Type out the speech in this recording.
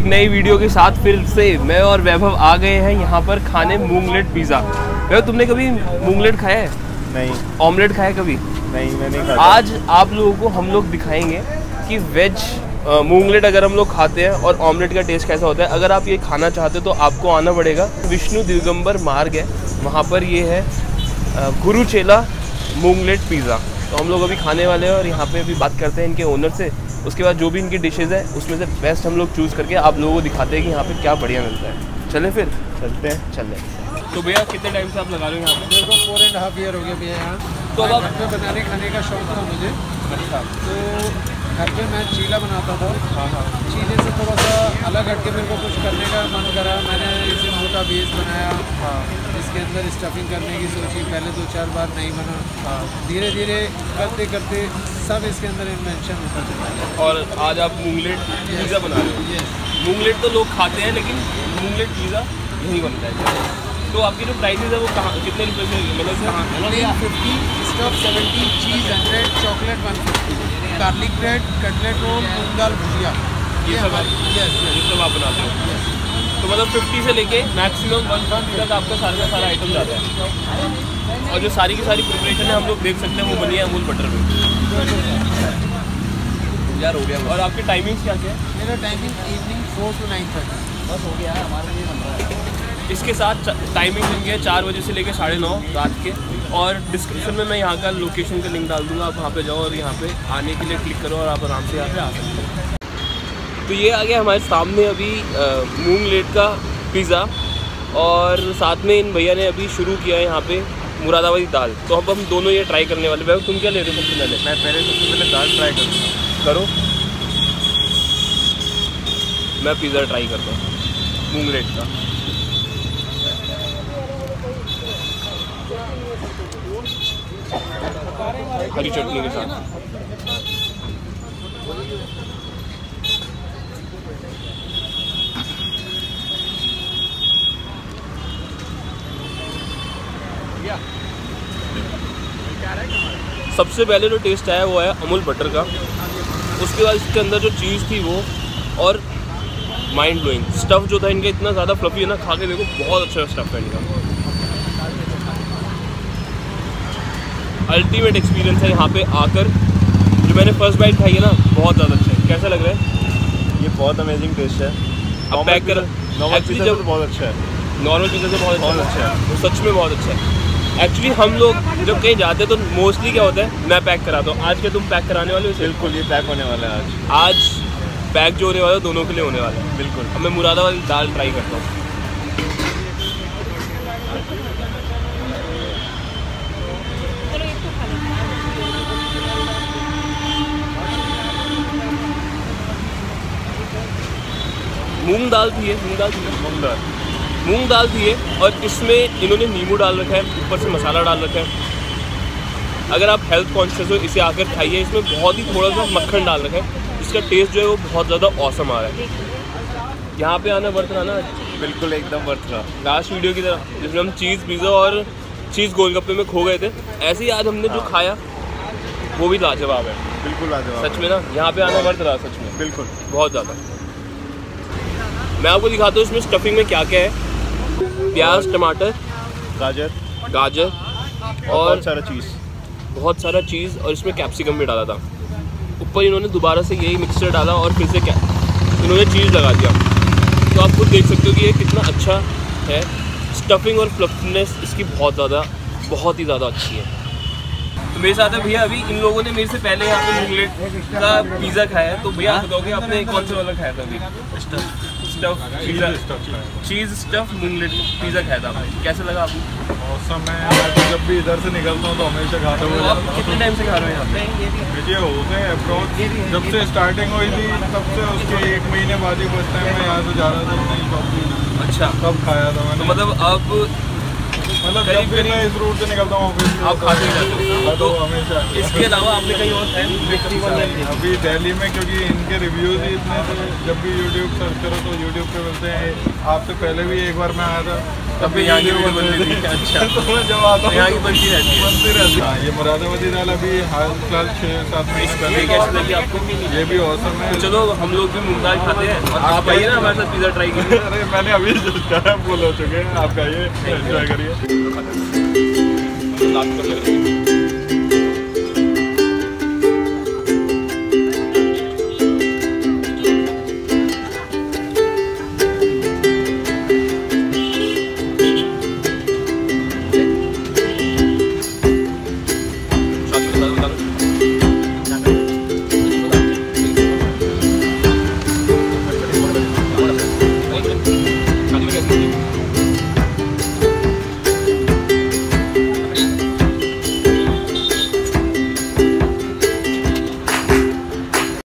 एक नई वीडियो के साथ फिर से मैं और वैभव आ गए हैं यहाँ पर खाने मूंगलेट पिज़्ज़ा। वैभव, तुमने कभी मूंगलेट खाया है? नहीं। ऑमलेट खाया है कभी? नहीं, मैंने नहीं खाया। आज आप लोगों को हम लोग दिखाएंगे कि वेज मूंगलेट अगर हम लोग खाते हैं और ऑमलेट का टेस्ट कैसा होता है। अगर आप ये खाना चाहते हो तो आपको आना पड़ेगा, विष्णु दिगंबर मार्ग है वहाँ पर, ये है गुरु चेला मूंगलेट पिज़्ज़ा। तो हम लोग अभी खाने वाले हैं और यहाँ पे अभी बात करते हैं इनके ओनर से। उसके बाद जो भी इनकी डिशेज़ है उसमें से बेस्ट हम लोग चूज़ करके आप लोगों को दिखाते हैं कि यहाँ पे क्या बढ़िया मिलता है। चले फिर चलते हैं। चले। तो भैया कितने टाइम से आप लगा रहे हो यहाँ पे? मेरे को 4.5 ईयर हो गया भैया यहाँ। तो अब घर पे बनाने खाने का शौक था मुझे। अच्छा। तो घर पे मैं चीला बनाता था। चीले से थोड़ा सा अलग हटके मेरे को कुछ करने का मन करा। मैंने इसे मोटा बेस बनाया, इसके अंदर स्टफिंग करने की सोची। पहले 2-4 बार नहीं बना, धीरे धीरे करते करते सब इसके अंदर इन्वेंशन होता चला। और आज आप मूंगलेट पिज़्ज़ा बना रहे हो? मूंगलेट तो लोग खाते हैं लेकिन मूंगलेट पिज़्ज़ा यही बनता है। तो आपकी जो प्राइसेस है वो कहाँ, कितने रुपए से मतलब से? 50, stuff 70, cheese 100, chocolate 150, garlic bread, cutlet roll, मूंग दाल भुजिया, ये सब आप बनाते हो? तो मतलब 50 से लेके मैक्सिमम 150 तक आपका सारा आइटम जाता है। और जो सारी की सारी प्रिपरेशन है हम लोग देख सकते हैं वो बनी है अमूल बटर में यार। हो गया। और आपकी टाइमिंग्स क्या है? मेरा टाइमिंग इवनिंग 4 to 9:30। बस हो गया हमारे लिए। इसके साथ टाइमिंग देंगे है 4 बजे से लेकर 9:30 रात के। और डिस्क्रिप्शन में मैं यहाँ का लोकेशन का लिंक डाल दूँगा, आप वहाँ पे जाओ और यहाँ पे आने के लिए क्लिक करो और आप आराम से यहाँ पे आ सकते हो। तो ये आ गया हमारे सामने अभी मूंगलेट का पिज़्ज़ा, और साथ में इन भैया ने अभी शुरू किया है यहाँ पे मुरादाबादी दाल। तो अब हम दोनों ये ट्राई करने वाले। भाई तुम क्या ले रहे हो सबसे पहले? मैं सबसे पहले दाल ट्राई करूँगा। करो। मैं पिज़्ज़ा ट्राई करता हूँ मूंगलेट का। हरी चटनी के साथ। सबसे पहले जो टेस्ट आया वो है अमूल बटर का। उसके बाद इसके अंदर जो चीज़ थी वो, और माइंड ब्लोइंग स्टफ़ जो था इनका, इतना ज़्यादा फ्लफी है ना। खा के देखो, बहुत अच्छा स्टफ़ है इनका। अल्टीमेट एक्सपीरियंस है यहाँ पे आकर। जो मैंने फर्स्ट बाइट खाई है ना, बहुत ज़्यादा अच्छा है। कैसा लग रहा है? ये बहुत अमेजिंग टेस्ट है। अब पैक कर। एक्चुअली जब बहुत अच्छा है, नॉर्मल पिज़्ज़ा से बहुत अच्छा है। वो सच में बहुत अच्छा है। एक्चुअली हम लोग जब कहीं जाते हैं तो मोस्टली क्या होता है, मैं पैक कराता हूँ। आज के तुम पैक कराने वाले हो? बिल्कुल, ये पैक होने वाला है आज पैक जो होने वाला है दोनों के लिए होने वाला है। बिल्कुल। अब मैं मुरादाबादी दाल ट्राई करता हूँ। मूंग दाल थी है, मूंग दाल थी है, और इसमें इन्होंने नींबू डाल रखा है, ऊपर से मसाला डाल रखा है। अगर आप हेल्थ कॉन्शियस हो इसे आकर खाइए। इसमें बहुत ही थोड़ा सा मक्खन डाल रखा है, इसका टेस्ट जो है वो बहुत ज़्यादा ऑसम आ रहा है। यहाँ पे आना वर्थ रहा ना? बिल्कुल, एकदम वर्थ रहा। लास्ट वीडियो की तरह जिसमें हम चीज़ पिज़्ज़ा और चीज़ गोलगप्पे में खो गए थे, ऐसे ही आज हमने जो खाया वो भी लाजवाब है। बिल्कुल लाजवाब सच में ना, यहाँ पे आना वर्थ रहा सच में। बिल्कुल, बहुत ज़्यादा। मैं आपको दिखाता हूँ इसमें स्टफिंग में क्या क्या है। प्याज, टमाटर, गाजर और बहुत सारा चीज़, और इसमें कैप्सिकम भी डाला था। ऊपर इन्होंने दोबारा से यही मिक्सचर डाला और फिर से इन्होंने चीज़ लगा दिया। तो आप खुद देख सकते हो कि ये कितना अच्छा है। स्टफिंग और फ्लफीनेस इसकी बहुत ही ज़्यादा अच्छी है। तो मेरे साथ है भैया, अभी इन लोगों ने मेरे से पहले यहाँ पे मूंगलेट का पिज़्ज़ा खाया है। तो भैया आप बताओगे आपने कौन सा वाला खाया था? अभी चीज़ स्टफ मूंगलेट पिज़्ज़ा खाया था आपने, कैसा लगा आपको? मौसम मैं जब भी इधर से निकलता हूँ तो हमेशा खाता हूँ। आप कितने टाइम से खा रहे हो यहाँ पे? देखिए, हो गए अप्रोच, जब से स्टार्टिंग हुई थी तब से उसके 1 महीने बाद ही फर्स्ट टाइम मैं यहाँ से जा रहा था। अच्छा, तब खाया था मैंने। तो मतलब अब मतलब जब भी मैं इस रूट से निकलता हूँ ऑफिस आप खाते हैं तो हमेशा। इसके अलावा आपने कहीं और है? अभी दिल्ली में, क्योंकि इनके रिव्यूज ही इतने थे, जब भी यूट्यूब सर्च करो तो यूट्यूब पे मिलते हैं। आपसे पहले भी एक बार मैं आया था, तब भी यहाँ की वीडियो बनती थी। अच्छा, तो मैं जब आता हूँ यहाँ की बनती रहती है। हाँ, ये मुरादाबादी दाल अभी हाल फिलहाल 6-7 महीने पहले कैसे लगी आपको? ये भी औसम है। चलो हम लोग भी मूंग दाल खाते हैं और आप आइए ना हमारे साथ पिज़्ज़ा ट्राई कीजिए। अरे मैंने अभी फुल हो चुके हैं, आप आइए एंजॉय करिए।